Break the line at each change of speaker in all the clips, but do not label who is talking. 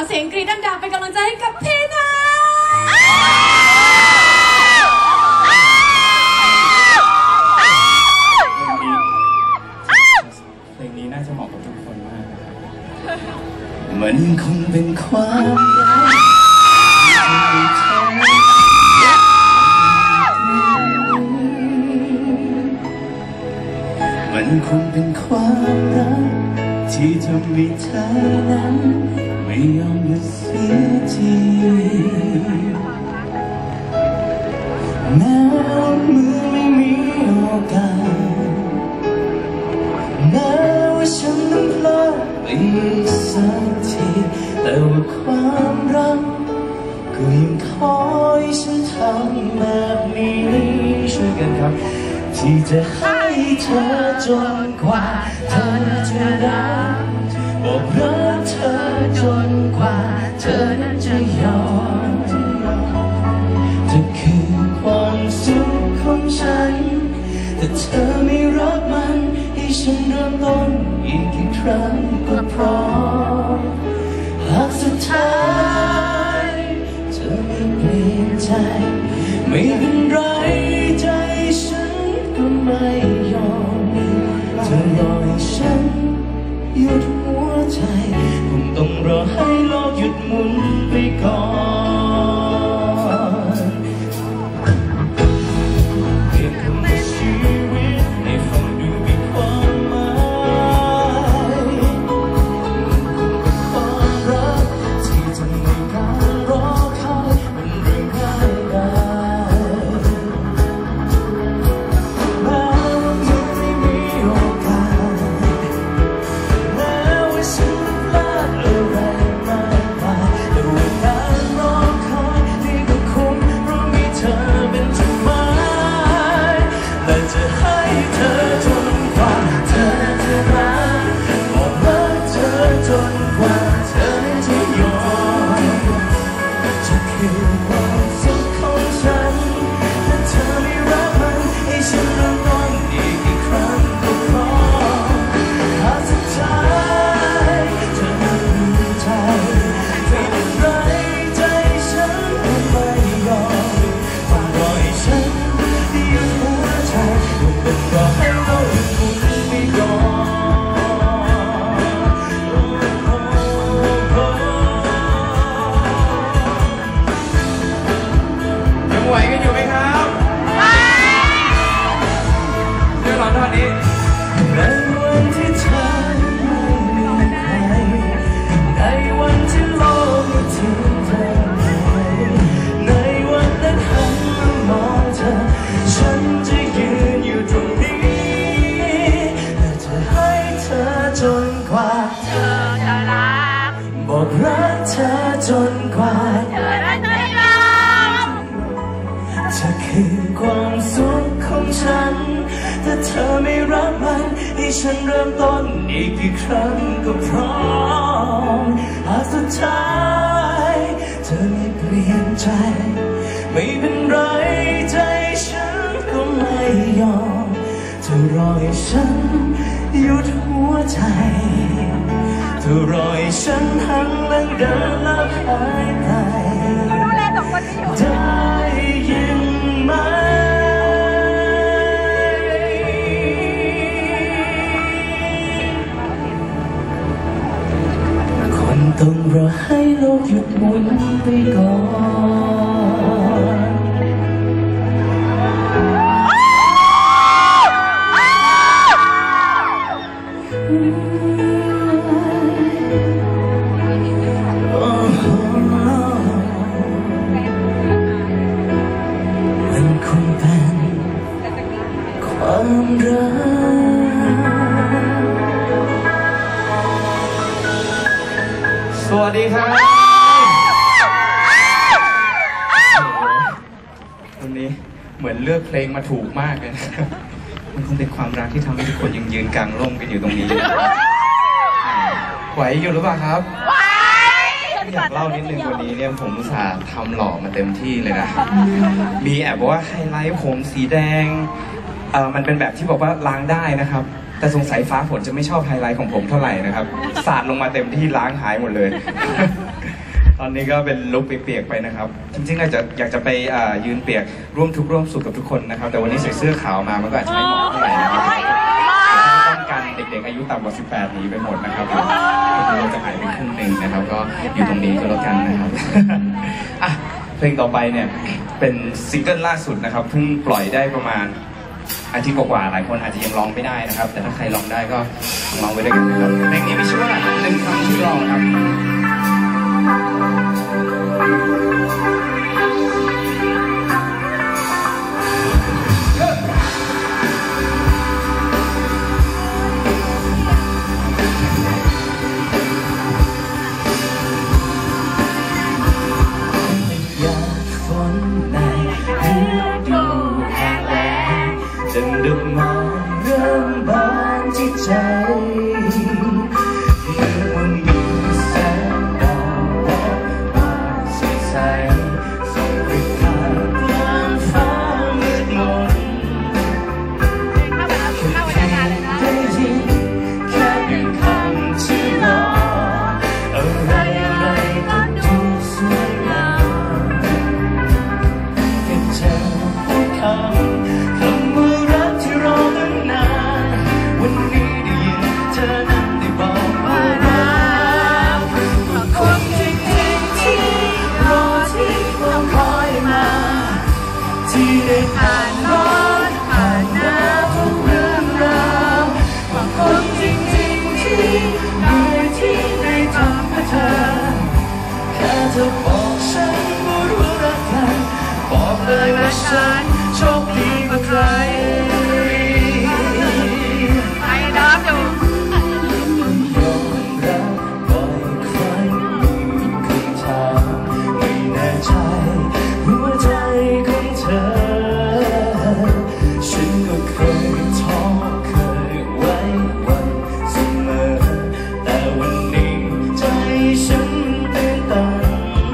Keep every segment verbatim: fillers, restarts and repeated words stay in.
เสียงกรี๊ดดังๆเป็นกำลังใจให้กับพี่นา
เพลงนี้น่าจะเหมาะกับทุกคนมากมันคงเป็นความรักมันคงเป็นความรักที่ทำให้เธอนั้นไม่ยอมหยุดเสียทีแม้มือไม่มีโอกาสแม้ว่าฉันนั้นพลาดไปสักทีแต่ว่าความรักก็ยังคอยฉันทำแบบนี้ช่วยกันครับที่จะให้เธอจนกว่าเธอจะรักบอกรักเธอจนกว่าเธอนั้นจะยอมจะคือความสุขของฉันแต่เธอไม่รักมันให้ฉันเริ่มต้นอีกกี่ครั้งก็พอหากสุดท้ายเธอไม่เปลี่ยนใจไม่เป็นไรใจฉันก็ไม่ยอมเธอรอให้ฉันหยุดหัวใจคงต้องรอให้โลกหยุดหมุนไปก่อนเพียงคำว่าชีวิตให้ฟังดูมีความหมายความรักที่ทำให้การรอคอยเป็นเรื่องง่ายดายแม้ว่าเธอไม่มีโอกาสแม้ว่าฉันพลาดอะไรมากมายแต่ว่าการรอคอยนี่ก็คงเพราะมีเธอเป็นจุดหมายและจะให้เธอจนกว่าเธอจะรักบอกรักเธอจนกว่าเธอจะยอมจะคือความสุขของฉันถ้าเธอไม่รักมันให้ฉันเริ่มต้นอีกกี่ครั้งก็พอหากสุดท้ายเธอไม่มีใจไม่เป็นไรใจฉันก็ไม่ยอมต้องรอให้ฉันหยุดหัวใจต้องรอให้โลกหยุดหมุนไปก่อนยังไหวกันอยู่ไหมครับเรื่องร้องท่อนนี้ในวันที่เธอไม่มีใครในวันที่โลกไม่ทิ้งเธอไปในวันนั้นหันมามองเธอฉันจะยืนอยู่ตรงนี้และจะให้เธอจนกว่าเธอจะรักบอกรักเธอจนกว่าเธอจะยอมเธอคือความสุขของฉันถ้าเธอไม่รักมันให้ฉันเริ่มต้นอีกกี่ครั้งก็พร้อมหากสุดท้ายเธอไม่เปลี่ยนใจไม่เป็นไรใจฉันก็ไม่ยอมเธอรอให้ฉันหยุดหัวใจเธอรอให้ฉันหันหลังเดินแล้วหายไปได้ยินไหมคนต้องรอให้โลกหยุดหมุนไปก่อนมันคงเป็นความรักสวัสดีครับวันนี้เหมือนเลือกเพลงมาถูกมากเลยนะครับมันคงเป็นความรักที่ทำให้ทุกคนยังยืนกลางร่มกันอยู่ตรงนี้ไหวอยู่หรือเปล่าครับอยากเล่านิดนึงวันนี้เนี่ยผมอุตส่าห์ทำหล่อมาเต็มที่เลยนะมีแอบบอกว่าไฮไลท์ผมสีแดงเออมันเป็นแบบที่บอกว่าล้างได้นะครับ
แต่สงสัยฟ้าฝนจะไม่ชอบไฮไลท์ของผมเท่าไหร่นะครับสาดลงมาเต็มที่ล้างหายหมดเลย ตอนนี้ก็เป็นลุคเปียกๆไปนะครับจริงๆอาจจะอยากจะไปยืนเปียกร่วมทุกข์ร่วมสุขกับทุกคนนะครับแต่วันนี้ใส่เสื้อขาวมามันก็อาจจะไม่เหมาะเท่าไหร่นะครับป้องกันเด็กๆอายุต่ำกว่าสิบแปดหนีไปหมดนะครับเราจะหายไปครึ่งหนึ่งนะครับก็อยู่ตรงนี้ก็แล้วกันนะครับ อ่ะเพลงต่อไปเนี่ยเป็นซิงเกิลล่าสุดนะครับเพิ่งปล่อยได้ประมาณอาทิตย์กว่าๆหลายคนอาจจะยังร้องไม่ได้นะครับแต่ถ้าใครร้องได้ก็ร้องไปด้วยกันนะครับเพลงนี้มีชื่อว่าหนึ่งคำที่รอครับ
ดอกไม้เริ่มบานที่ใจเมื่อวันมีแสงดาวและบานสดใสส่องไปผ่านกลางฟ้ามืดมนแค่เพียงได้ยินแค่หนึ่งคำที่รออะไรอะไรก็ดูสวยงามแค่เธอพูดคำที่ได้ผ่านร้อนผ่านหนาวทุกเรื่องราวบางคนจริงๆที่เหนื่อยที่ได้ทำเพื่อเธอแค่เธอบอกฉันว่ารู้รักกันบอกเลยว่าฉันโชคดีกว่าใครไอ้ดาวอยู่ยอมรับบ่อยครั้งมีคำถามไม่แน่ใจหัวใจของเธอฉันก็เคยท้อเคยไว้วันเสมอแต่วันนี้ใจฉันเต้นตัน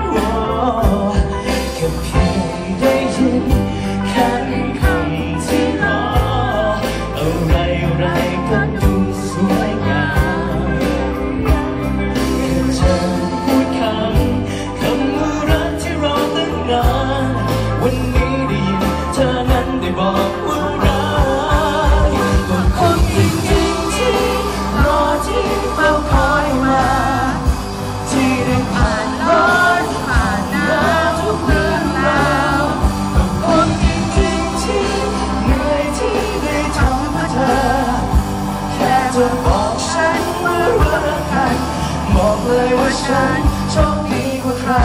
แค่เพียงได้ยินแค่หนึ่งคำที่รออะไรอะไรก็ดูสวยงามแค่เธอพูดคำคำว่ารักที่รอตั้งนานวันนี้ได้ยินเธอนั้นได้บอกว่ารักก็คนจริงๆที่รอที่เฝ้าคอยมาที่ได้ผ่านร้อนผ่านหนาวทุกเรื่องราวก็คนจริงๆที่เหนื่อยที่ได้ทำเพื่อเธอแค่เธอบอกฉันว่ารักกันบอกเลยว่าฉันโชคดีกว่าใคร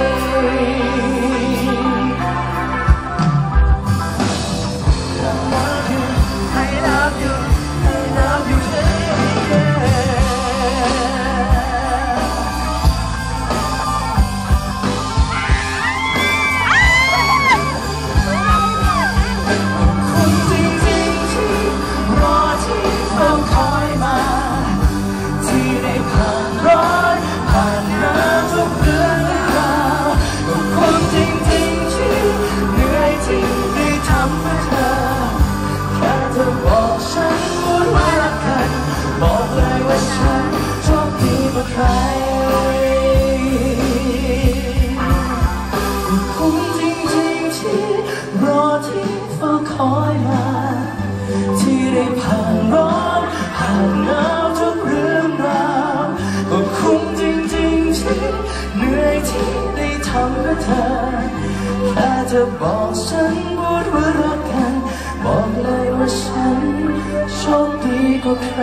แค่เธอบอกฉันพูดว่ารักกันบอกเลยว่าฉันโชคดีกว่าใคร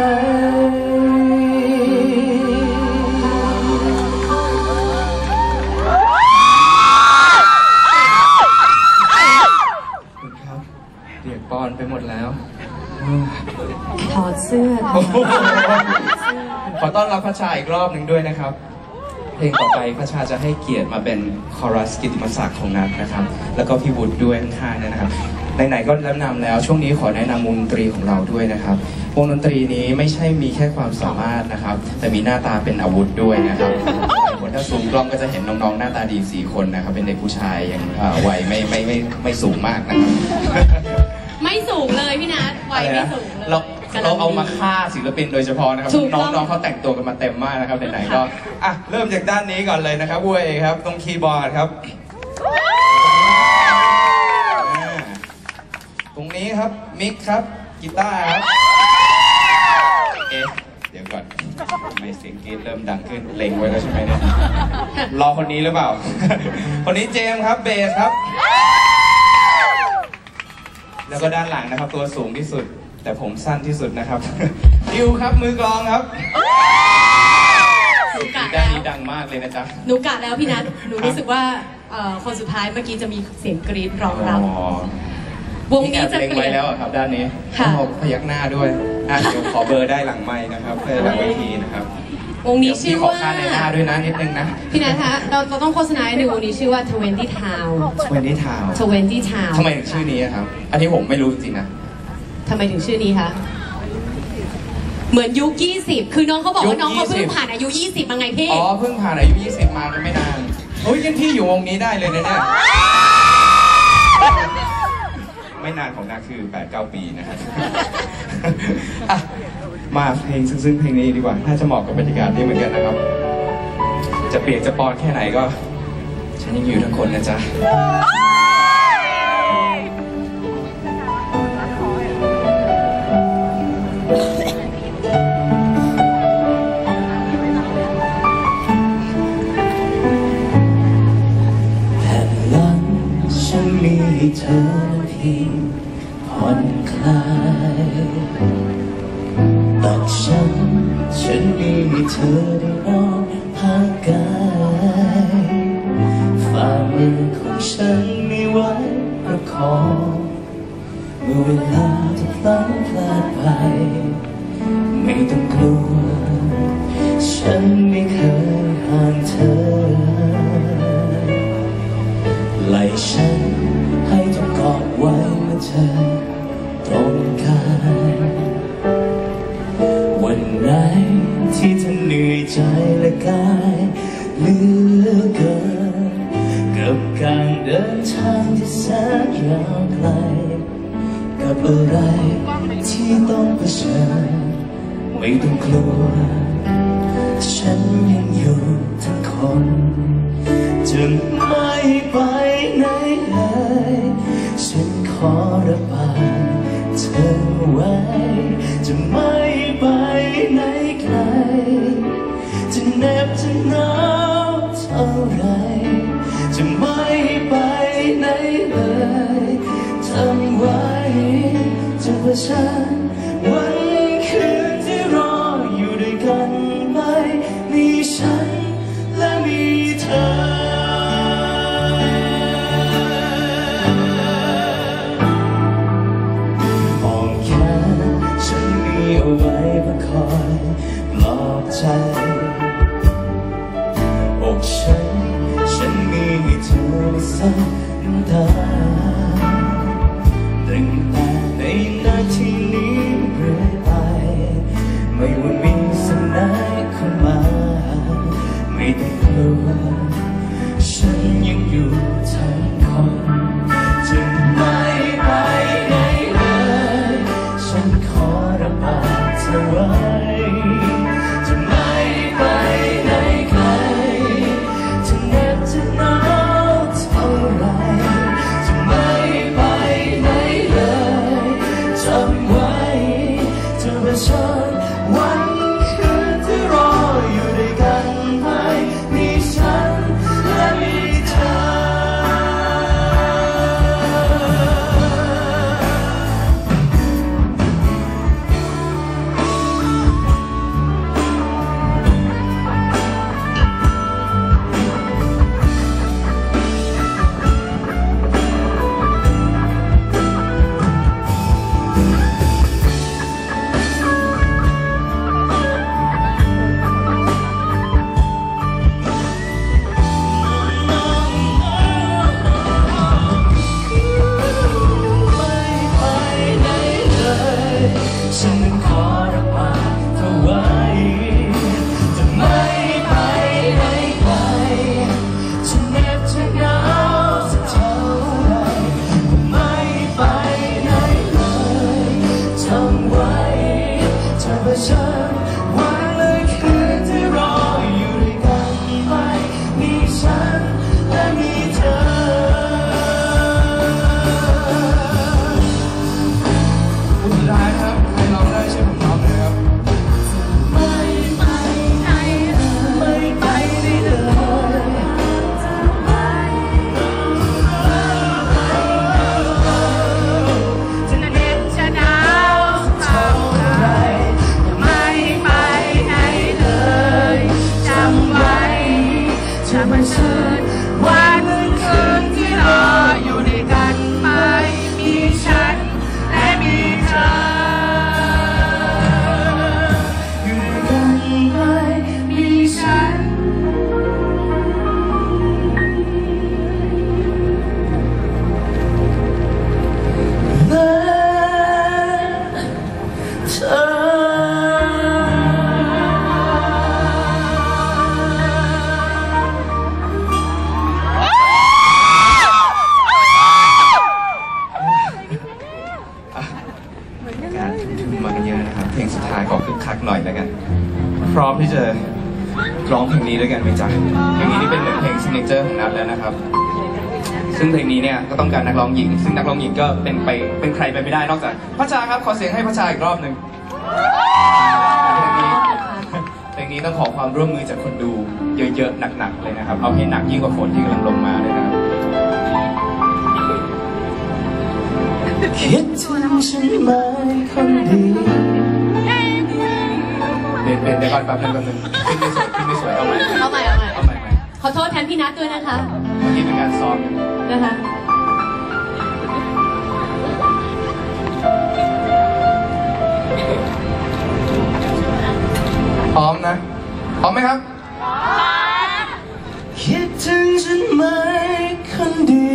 ครับเปียกปอนไปหมดแล้ว
ถอดเสื้อ
ขอต้อนรับพระชาอีกรอบหนึ่งด้วยนะครับเพลงต่อไปพระชาจะให้เกียรติมาเป็นคอรัสกิตติมศักดิ์ของนัทนะครับแล้วก็พี่วุฒิด้วยข้างๆนะครับไหนๆก็แนะนำแล้วช่วงนี้ขอแนะนำวงดนตรีของเราด้วยนะครับวงดนตรีนี้ไม่ใช่มีแค่ความสามารถนะครับแต่มีหน้าตาเป็นอาวุธด้วยนะครับถ้าซูมกล้องก็จะเห็นน้องๆหน้าตาดีสี่คนนะครับเป็นเด็กผู้ชายอย่างวัยไม่ไม่ไม่ไม่สูงมากนะครับ
ไม่สูงเลยพี่นัทวัยไม่สูงเลย
เราเอามาฆ่าศิลปินโดยเฉพาะนะครับน้องๆเขาแต่งตัวกันมาเต็มมากนะครับไหนๆก็
อ่ะเริ่มจากด้านนี้ก่อนเลยนะครับบัวเอครับตรงคีย์บอร์ดครับตรงนี้ครับมิกครับกีตาร์ครับเอ๊ะเดี๋ยวก่อนทำไมเสียงกรี๊ดเริ่มดังขึ้นเล็งไว้แล้วใช่ไหมเนี่ยรอคนนี้หรือเปล่าคนนี้เจมส์ครับเบสครับแล้วก็ด้านหลังนะครับตัวสูงที่สุดแต่ผมสั้นที่สุดนะครับดิวครับมือกลองครับด้านนี้ดังมากเลยนะจ๊ะ
หนูกะแล้วพี่นัทหนูรู้สึกว่าคนสุดท้ายเมื่อกี้จะมีเสียงกรี๊ดรองรับวงนี้จะเปลี่ยน
ไว้แล้วครับด้านนี้พยักหน้าด้วยอ่ะเดี๋ยวขอเบอร์ได้หลังไม้นะครับเพื่อหลังเวทีนะครับ
วงนี้ชื่อว่า
ขอค่าในหน้าด้วยนะนิดนึงนะ
พี่นัทคะเราเราต้องโฆษณาให้ดูวงนี้ชื่อว่า ทเวนตี้ Town
ทเวนตี้ Town
ทเวนตี้ Town
ทำไมถึงชื่อนี้ครับอันนี้ผมไม่รู้จริงนะ
ทำไมถึงชื่อนี้คะเหมือนยุคยี่สิบคือน้องเขาบอกว่าน้องเขาเพิ่งผ่านอายุยี่สิบมาไงพี่
อ๋อเพิ่งผ่านอายุยี่สิบมาไม่นานโอ้ยงั้นพี่อยู่วงนี้ได้เลยนะเนี่ย
ไม่นานของนาคือ แปดเก้า ปีนะครับมาเพลงซึ้งๆเพลงนี้ดีกว่าน่าจะเหมาะกับบรรยากาศนี้เหมือนกันนะครับจะเปียกจะปอนแค่ไหนก็ฉันยังอยู่ทั้งคนนะจ๊ะ
เธอเพียงผ่อนคลายตัดฉันฉันมีเธอได้นอนห่างกายฝ่ามือของฉันมีไว้ประคองเมื่อเวลาที่พลั้งพลาดไปไม่ต้องกลัวฉันไม่เคยห่างเธอไล่ฉันให้ทุกกอดไว้เมื่อเธอตรงกันวันไหนที่เธอเหนื่อยใจและกายเหลือเกินกับการเดินทางที่แสนยาวไกลกับอะไรที่ต้องเผชิญไม่ต้องกลัวฉันยังอยู่ทั้งคนจะไม่ไปไหนเลยฉันขอรับบายเธอไว้จะไม่ไปไหนไกลจะเหน็บจะหนาวเท่าไรจะไม่ไปไหนเลยทำไว้จะเผชิญวันคืนที่รออยู่ด้วยกันไปมีฉันและมีเธอเอาไว้เพื่อคอยปลอบใจอกฉันฉันมีให้เธอไม่ซับน้ำตาตั้งแต่ในนาทีนี้เรื่อยไปไม่ว่ามีสิ่งไหนเข้ามาไม่ต้องกลัวฉันยังอยู่ทั้งคนจะไม่ไปไหนเลยฉันขอระบายเธอไว้จะไม่ไปไหนไกลจะเหน็บจะหนาวเท่าไรจะไม่ไปไหนเลยจำไว้จะเผชิญวันคืนที่รออยู่ด้วยกันไปมีฉันและมีเธอ
เผชิญวันคืนที่รออยู่ด้วยกันไม่มีฉันและมีเธออยู่ด้วยกันไม่มีฉันและเธอ
มากันเยอะนะครับเพลงสุดท้ายขอคึกคักหน่อยแล้วกันพร้อมที่จะร้องเพลงนี้ด้วยกันไหมจ๊ะเพลงนี้นี่เป็นหนึ่งเพลงซิกเนเจอร์ของนัทแล้วนะครับซึ่งเพลงนี้เนี่ยก็ต้องการนักร้องหญิงซึ่งนักร้องหญิงก็เป็นไปเป็นใครไปไม่ได้นอกจากพัชชาครับขอเสียงให้พัชชาอีกรอบหนึ่งเพลงนี้ต้องขอความร่วมมือจากคนดูเยอะๆหนักๆเลยนะครับเอาให้หนักยิ่งกว่าฝนที่กำลังลงมาเลยนะครับ
คิดถึงฉันไหมคนดี
เดี๋ยวเดี๋ยวก่อนแป๊บนึงแป๊บนึงขึ้นไม่สวยขึ้นไม่สวยเอาใหม่
เอาใหม่เอาใหม่
เอาใหม่ใหม่
ขอโทษแทนพี่นัทด้วยนะคะ
เมื่อกี้เป็นการซ้อม
นะคะ
พร้อมนะพร้อมไหมครับ
คิดถึงฉันไหมคนดี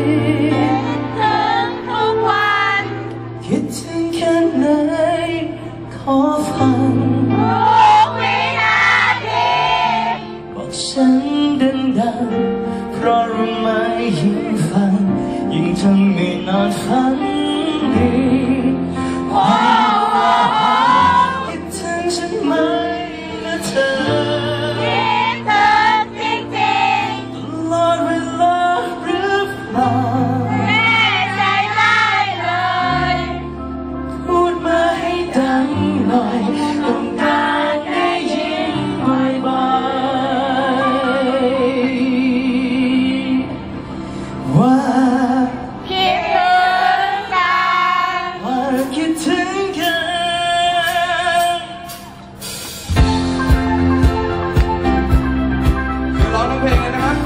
คิดถึงแค่ไหนขอฟังวินาทีบอกฉันดังๆเพราะรู้ไหมยิ่งฟังยิ่งทำให้นอนฝันดีคิดถึงฉันไหมนะเธอคิดถึงจริงๆตลอดเวลาหรือเปล่าดังหน่อยต้องการได้ยินบ่อยๆว่าคิดถึงกันว่าคิดถึงกัน
เดี๋ยวร้องทั้งเพลงเลยนะครับ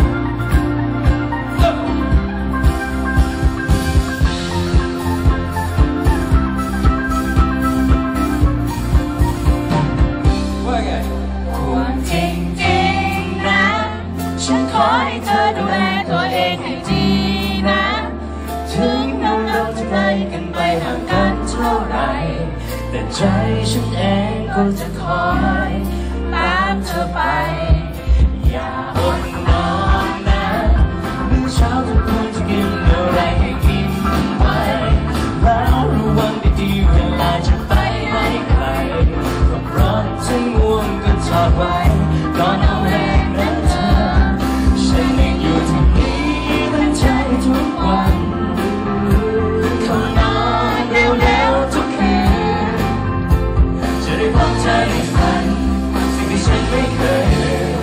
ขอให้เธอดูแลตัวเองให้ดีนะถึงเราเราจะไกลกันไปห่างกันเท่าไรแต่ใจฉันเองก็จะคอยตามเธอไปอย่าอดนอนนะมื้อเช้าทุกคนจะกินอะไรให้กินไปแล้วระวังดีๆเวลาจะไปให้ไกลก็เพราะฉันง่วงก็ถอดไว้ก่อนเอาแรงนั้นเธอฉันเองอยู่ที่นี่ตั้งใจทุกวันเข้านอนเร็วๆทุกคืนจะได้พบเธอในฝันสิ่งที่ฉันไม่เคยลืม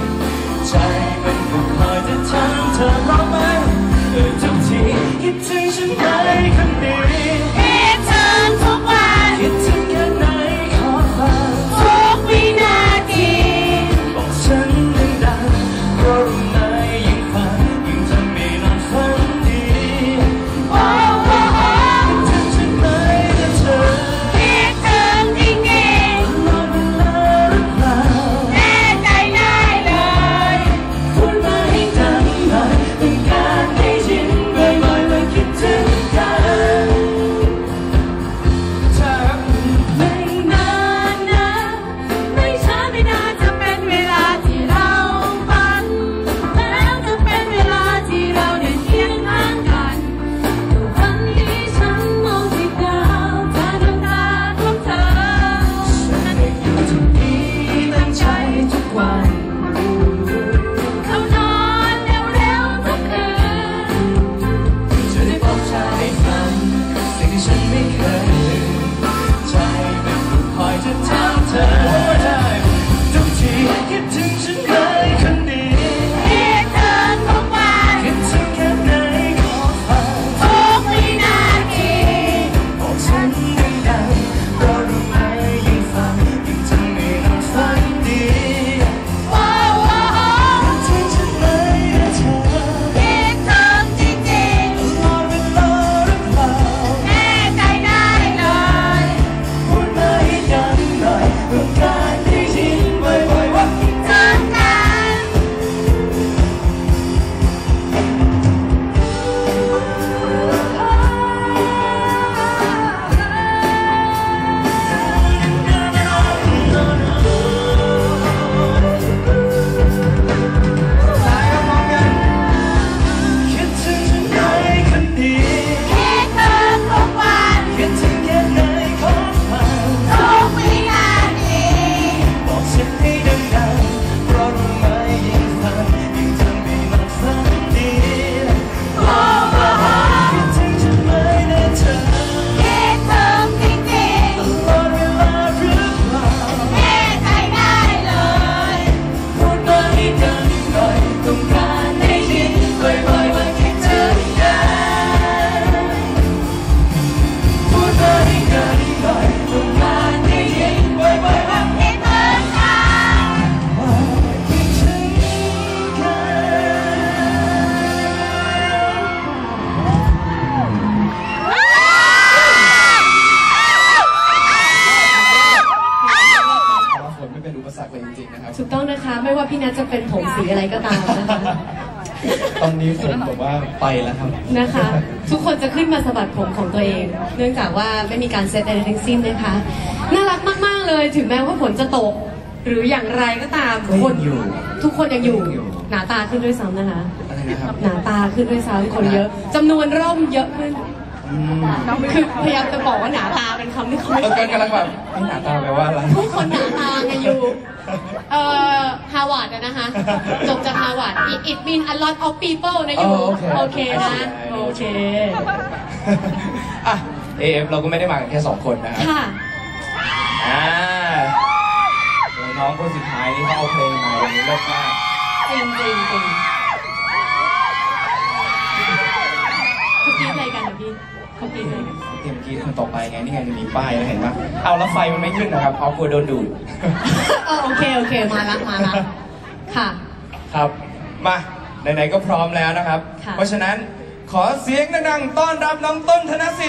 สีอะไรก็ตามนะคะ
ตอนนี้ผมแบบว่าไปแล้วครับ
นะคะ ทุกคนจะขึ้นมาสะบัดผมของตัวเอง เนื่องจากว่าไม่มีการเซตอะไรทั้งสิ้นนะคะน่ารักมากๆเลยถึงแม้ว่าฝนจะตก หรืออย่างไรก็ตาม
ก็ยัง
คน
อยู่
ทุกคนยังอยู่
ยังอยู่
หนาตาขึ้นด้วยซ้ำนะคะ
อะไรนะครับ
หนาตาขึ้นด้วยซ้ำคนเยอะจำนวนร่มเยอะขึ้น
อืม
คือพยายามจะบอกว่าหนาตาเป็นคำที่เขาไม่
เออกันกำลังแบบไอ้หน้าตาแปลว่าอะไร
ทุกคนหนาตาไงอยู่เอ่อฮาวาดนะคะ จบจากฮาวาด it it mean a lot of people นะอยู่
อ๋อโอเค
โอเคนะโอเค
อ่ะ เอ เอฟ เราก็ไม่ได้มากันแค่สองคนนะครับ
ค่ะ
อ่าโอ้น้องคนสุดท้ายนี่เขาเอาเพลงมาวันนี้เลิศมาก
จริงจริงจริงเขาคิดอะไรกันนะพี่เขาคิดอะไรกัน
เตรียมกรีดคนต่อไปไงนี่ไงมีป้ายแล้วเห็นปะเอาแล้วไฟมันไม่ขึ้นนะครับเอากลัวโดนดูด
อ๋อโอเคโอเคมาละมาละค่ะ
ครับมาไหนๆก็พร้อมแล้วนะครับ
ค่ะ
เพราะฉะนั้นขอเสียงดังๆต้อนรับน้องต้นธนสิทธิ์